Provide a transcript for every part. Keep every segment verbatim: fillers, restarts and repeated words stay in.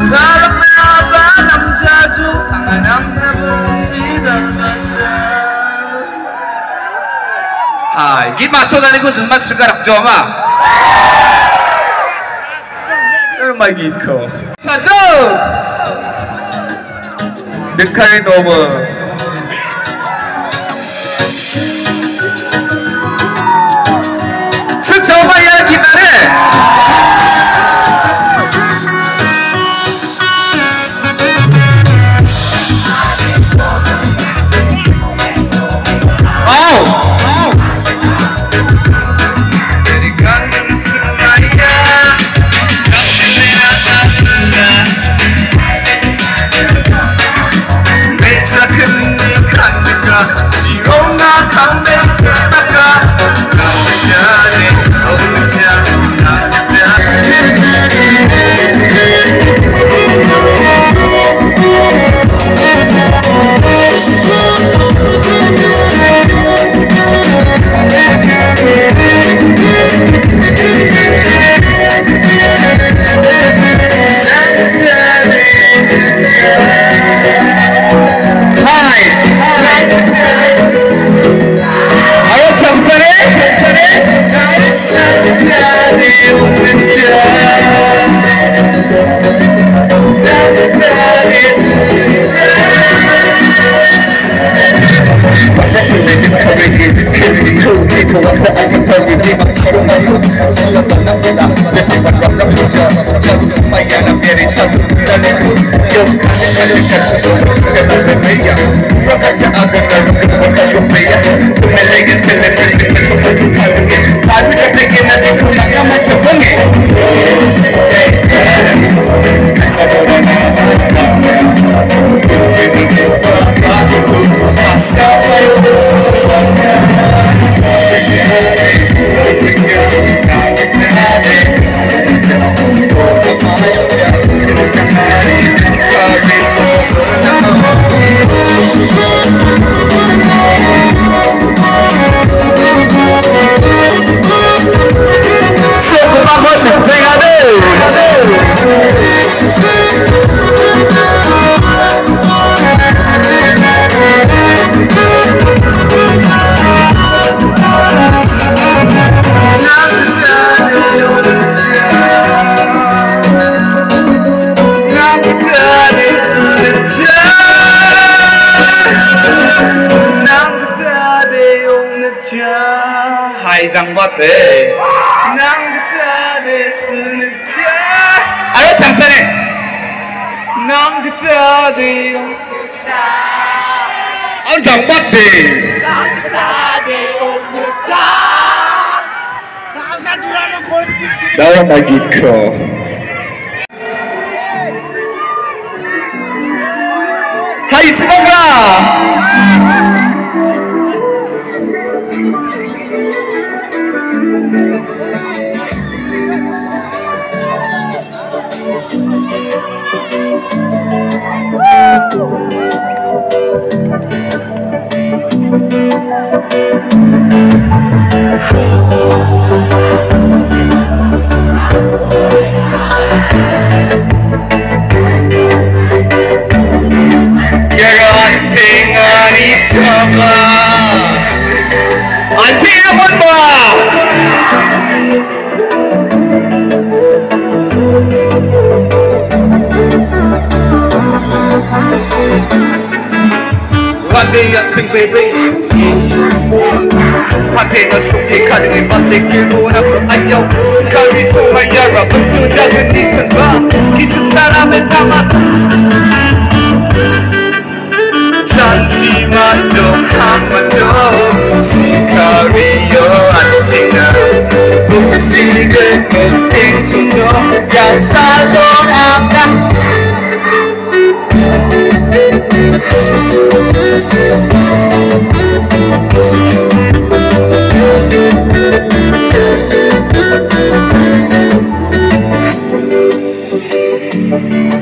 바람나봐 남자죠 강한 남자보시던 아, 이게 맞춰다니고 정말 숟가락 좀 아. 얼마 기코. 사조. 딩카리 노밀. 스토마야 기다려. 장바대 낭그따대 스는자 아유 장사네 낭그따대 아유 장바대 낭그따대 옹느자 감사 누라면 골 나와 마기코 하이 스모가 Sing baby, hati nasuki kali masih kiruna ayo kali sumaya besu jangan disembah kisah salam tamas janji mado kamado sikario ansinga busi gen sing suno ya salon anda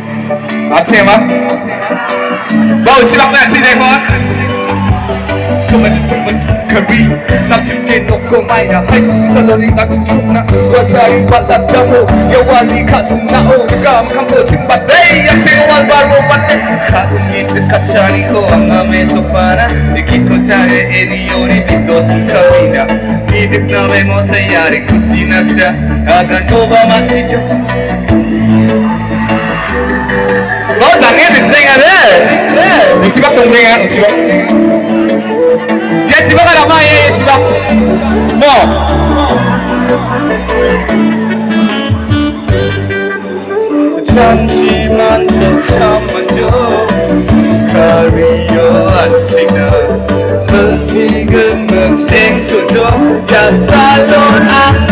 Makasih ya, Pak. Bawa silakan sini, Pak. Kemen-kemen kari Nak cipkin toko maina Hai salari nak cucuk nak Kuasai balat jamu Ya wali kat senao Juga makampo cimbat Day yang sewal baru pandai Karunyi dekat cari ko Angame sopana Dikito tare eni yori Bito sukawina Hidup na memo sayari kusina siya Agan coba masih jauh Oh, jangan dinding ada. Sibak dinding ya, sibak. Ya sibak ada apa ya, sibak. Mo. Cantiman camanjo, kario ansigna, mensigen mensing sujo, ya salon ang